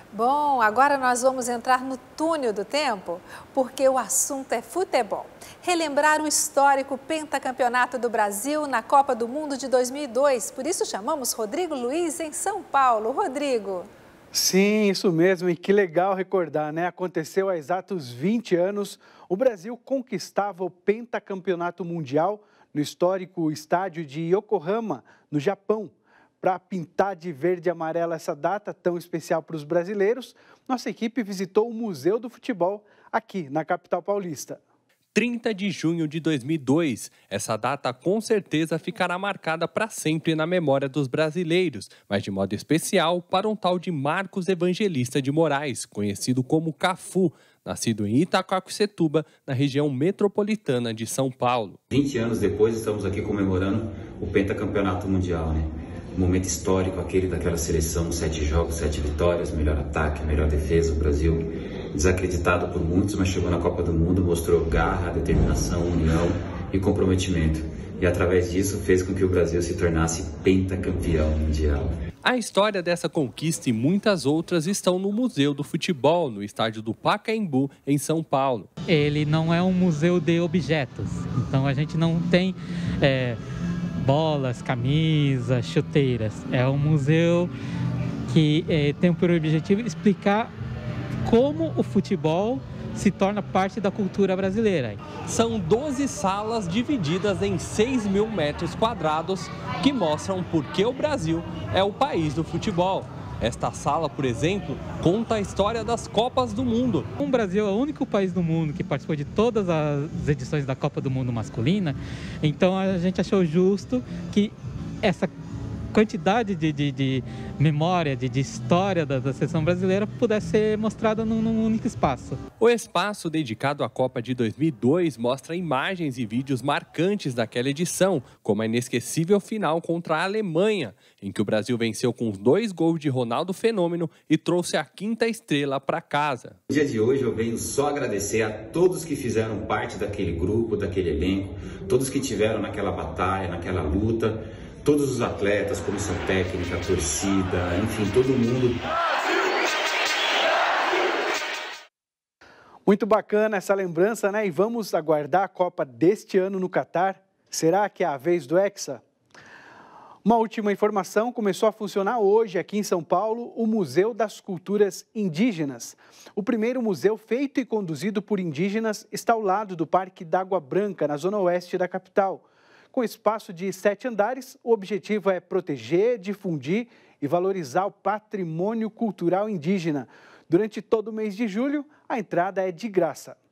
Bom, agora nós vamos entrar no túnel do tempo, porque o assunto é futebol. Relembrar o histórico pentacampeonato do Brasil na Copa do Mundo de 2002. Por isso chamamos Rodrigo Luiz em São Paulo. Rodrigo. Sim, isso mesmo, e que legal recordar, né? Aconteceu há exatos 20 anos, o Brasil conquistava o pentacampeonato mundial no histórico estádio de Yokohama, no Japão. Para pintar de verde e amarelo essa data tão especial para os brasileiros, nossa equipe visitou o Museu do Futebol aqui na capital paulista. 30 de junho de 2002. Essa data com certeza ficará marcada para sempre na memória dos brasileiros, mas de modo especial para um tal de Marcos Evangelista de Moraes, conhecido como Cafu, nascido em Itaquaquecetuba, na região metropolitana de São Paulo. 20 anos depois, estamos aqui comemorando o pentacampeonato mundial, né? Um momento histórico, aquele daquela seleção, 7 jogos, 7 vitórias, melhor ataque, melhor defesa, o Brasil desacreditado por muitos, mas chegou na Copa do Mundo, mostrou garra, determinação, união e comprometimento. E através disso fez com que o Brasil se tornasse pentacampeão mundial. A história dessa conquista e muitas outras estão no Museu do Futebol, no estádio do Pacaembu, em São Paulo. Ele não é um museu de objetos, então a gente não tem bolas, camisas, chuteiras. É um museu que tem por objetivo explicar como o futebol se torna parte da cultura brasileira. São 12 salas divididas em 6.000 metros quadrados que mostram por que o Brasil é o país do futebol. Esta sala, por exemplo, conta a história das Copas do Mundo. O Brasil é o único país do mundo que participou de todas as edições da Copa do Mundo masculina, então a gente achou justo que essa quantidade de memória, de história da seleção brasileira pudesse ser mostrada num único espaço. O espaço dedicado à Copa de 2002 mostra imagens e vídeos marcantes daquela edição, como a inesquecível final contra a Alemanha, em que o Brasil venceu com 2 gols de Ronaldo Fenômeno e trouxe a 5ª estrela para casa. No dia de hoje eu venho só agradecer a todos que fizeram parte daquele grupo, daquele elenco, todos que tiveram naquela batalha, naquela luta, todos os atletas, comissão técnica, torcida, enfim, todo mundo. Muito bacana essa lembrança, né? E vamos aguardar a Copa deste ano no Catar. Será que é a vez do Hexa? Uma última informação, começou a funcionar hoje aqui em São Paulo o Museu das Culturas Indígenas. O primeiro museu feito e conduzido por indígenas está ao lado do Parque d'Água Branca, na zona oeste da capital. Com espaço de 7 andares, o objetivo é proteger, difundir e valorizar o patrimônio cultural indígena. Durante todo o mês de julho, a entrada é de graça.